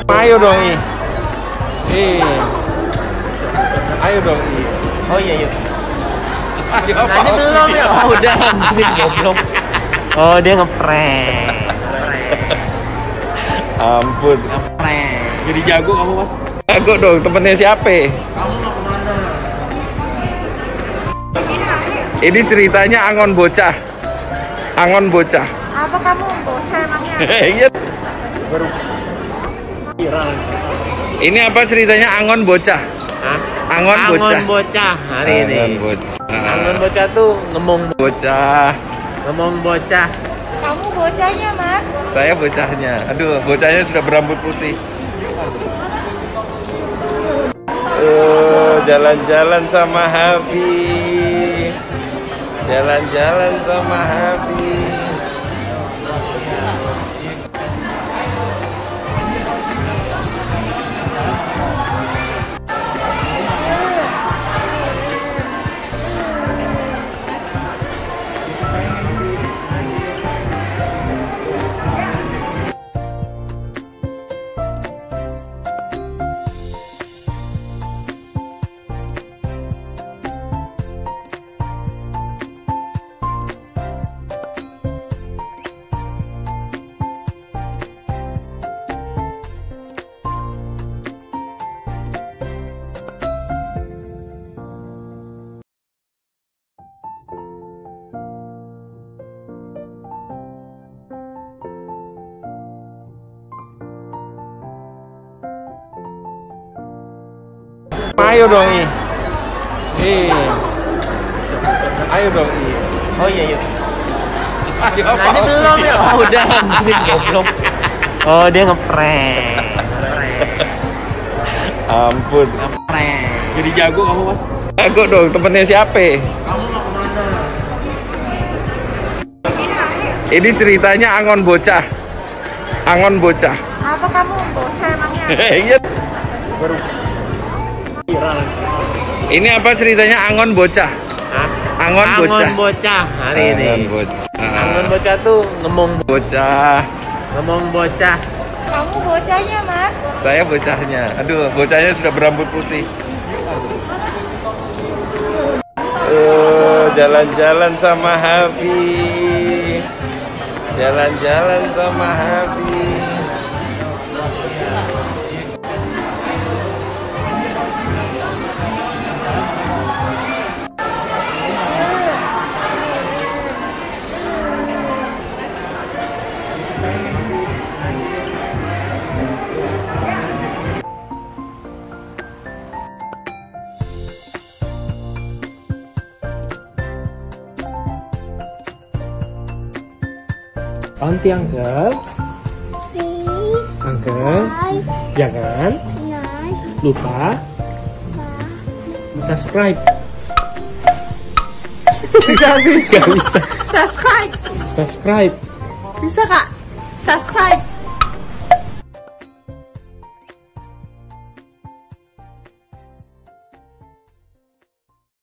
Ayo dong, ayo dong, Oh iya yuk. Nah, ini belum ya? Oh udah, anjing goblok. Oh dia ngeprank. Ampun. Ngeprank. Jadi jago kamu, Mas. Jago dong, temennya siapa? Kamu mau kemana? Ini ceritanya Angon bocah. Angon bocah. Apa kamu bocah emangnya? Iya. Baru viral. Ini apa ceritanya Angon bocah? Hah? Angon bocah. Angon bocah hari ini. Angon bocah. Angon bocah tuh ngomong Bocah. Kamu bocahnya, Mas? Saya bocahnya. Aduh, bocahnya sudah berambut putih. Jalan-jalan sama Habi. Jalan-jalan sama Habi. Ayo dong, ayo dong, Oh iya yuk. Ayo, Nah ini belum ya? Oh udah, anjing goblok. Oh dia ngeprank. Ampun. Ngeprank. Jadi jago kamu, Mas. Jago dong, temennya siapa? Kamu mau kemana? Ini ceritanya Angon bocah. Angon bocah. Apa kamu bocah emangnya? Iya. Baru viral. Ini apa ceritanya Angon bocah? Hah? Angon bocah. Angon bocah hari ini. Angon bocah. Angon bocah tuh ngomong Bocah. Kamu bocahnya, Mas? Saya bocahnya. Aduh, bocahnya sudah berambut putih. Jalan-jalan sama Habi. Jalan-jalan sama Habi. Panti Uncle, jangan lupa subscribe. Gak bisa. Subscribe. Subscribe. Bisa, Kak?